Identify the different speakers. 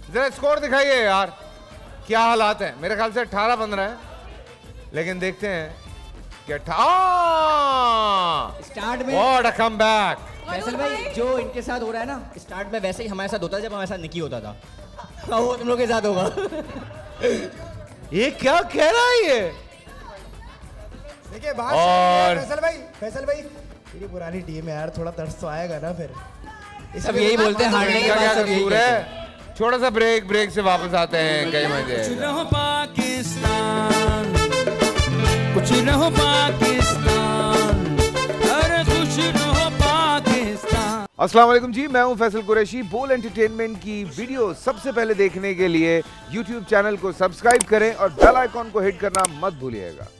Speaker 1: जरा स्कोर दिखाइए यार, क्या हालात है। मेरे ख्याल से 18-15 है, लेकिन देखते हैं कि
Speaker 2: स्टार्ट में
Speaker 1: व्हाट अ कमबैक।
Speaker 2: फैसल भाई जो इनके साथ हो रहा है ना, स्टार्ट में वैसे ही हमारे साथ होता था जब हमारे साथ निकी होता था। वो तुम लोग के साथ होगा।
Speaker 1: ये क्या कह रहा है ये?
Speaker 3: देखिए बात
Speaker 1: और
Speaker 3: फैसल भाई मेरी पुरानी टीम है यार, थोड़ा तरस तो आएगा ना फिर।
Speaker 2: सब यही बोलते हैं हारने के
Speaker 1: क्या
Speaker 2: बाद
Speaker 1: क्या
Speaker 2: सब यही
Speaker 1: कसूर
Speaker 2: कहते हैं।
Speaker 1: है? छोटा सा ब्रेक से वापस आते हैं कई मजे।
Speaker 4: कुछ रहो पाकिस्तान, कुछ रहो पाकिस्तान, अरे कुछ रहो पाकिस्तान।
Speaker 1: अस्सलाम वालेकुम जी, मैं हूं फैसल कुरैशी। बोल एंटरटेनमेंट की वीडियो सबसे पहले देखने के लिए YouTube चैनल को सब्सक्राइब करें और बेल आइकॉन को हिट करना मत भूलिएगा।